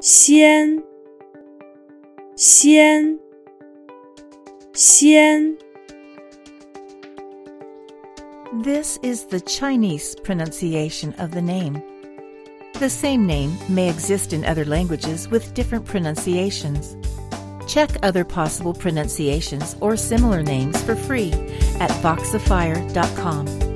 先先先 This is the Chinese pronunciation of the name. The same name may exist in other languages with different pronunciations. Check other possible pronunciations or similar names for free at Voxifier.com.